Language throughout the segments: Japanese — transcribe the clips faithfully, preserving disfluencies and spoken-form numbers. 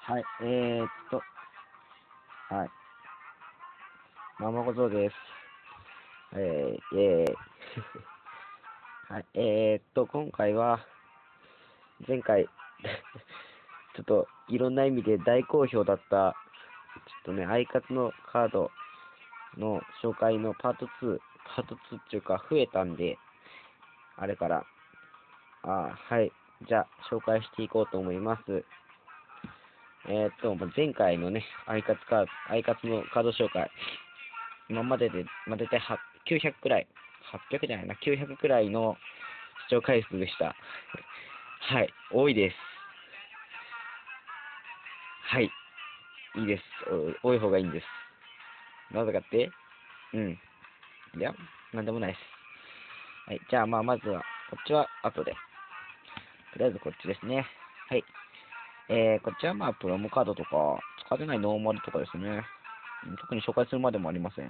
はい、えーっと、はい、ママ小僧です。えー、えー、はい、えーっと、今回は、前回、ちょっと、いろんな意味で大好評だった、ちょっとね、アイカツのカードの紹介のパートツー、パートツーっていうか、増えたんで、あれから、あはい、じゃあ、紹介していこうと思います。えーっと、前回のね、アイカツカード、アイカツのカード紹介、今までで、まあ、大体きゅうひゃくくらい、はっぴゃくじゃないな、きゅうひゃくくらいの視聴回数でした。はい、多いです。はい、いいです。お多い方がいいんです。なぜかってうん。いや、なんでもないです。はい、じゃあ、まあ、まずは、こっちは後で。とりあえずこっちですね。はい。えー、こっちはまあ、プロモカードとか、使ってないノーマルとかですね。特に紹介するまでもありません。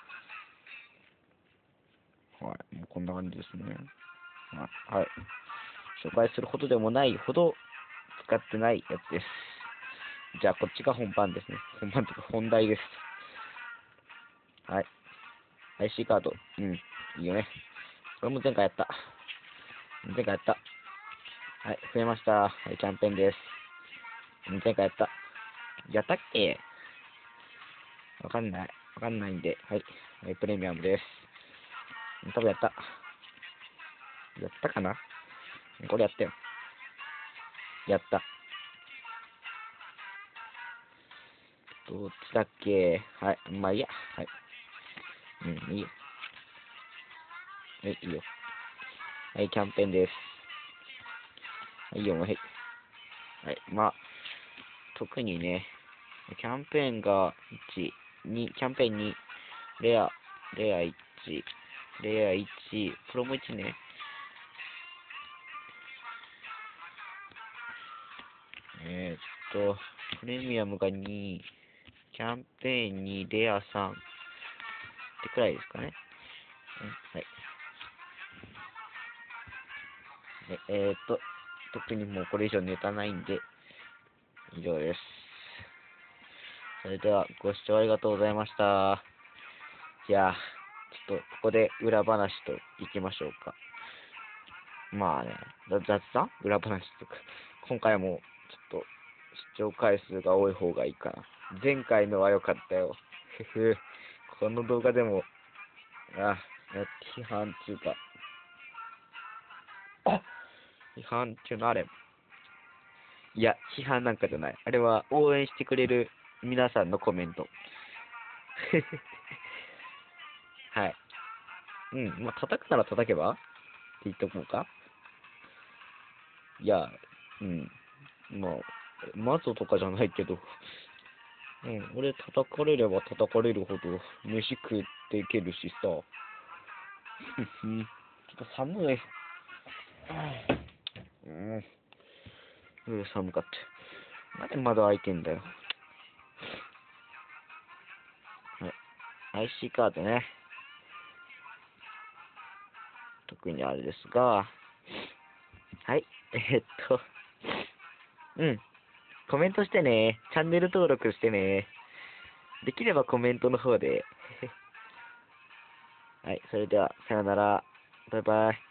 はい、もうこんな感じですね。はい。はい、紹介するほどでもないほど使ってないやつです。じゃあ、こっちが本番ですね。本番とか本題です。はい。アイシー カード。うん。いいよね。これも前回やった。前回やった。はい。増えました。はい。キャンペーンです。前回やった。やったっけわかんない。わかんないんで。はい。はい、プレミアムです。多分やった。やったかなこれやったよ。やった。どっちだっけはい。まあいいや。はい。うん、いいよ。はい、いいよ。はい、キャンペーンです。はい、いいよ、はい。はい、まあ、特にね、キャンペーンがいち、に、キャンペーンに、レア、レアいち、レアいち、プロモいちね。えー、っと、プレミアムがに、キャンペーンに、レアさんってくらいですかね。はい。ええー、っと、特にもうこれ以上ネタないんで、以上です。それでは、ご視聴ありがとうございました。じゃあ、ちょっと、ここで裏話といきましょうか。まあね、雑談裏話とか。今回も、ちょっと、視聴回数が多い方がいいかな。前回のは良かったよ。ふふ。この動画でも、あ、批判中か。あ批判中のあれ。いや、批判なんかじゃない。あれは応援してくれる皆さんのコメント。はい。うん。まあ、叩くなら叩けばって言っとこうか。いや、うん。まあ、マゾとかじゃないけど、うん、俺叩かれれば叩かれるほど飯食っていけるしさ。ふふちょっと寒い。うん。うん、寒かった。なんで窓開いてんだよ。はい。アイシー カードね。特にあれですが、はい。えーっと、うん。コメントしてね。チャンネル登録してね。できればコメントの方で。はい。それでは、さよなら。バイバイ。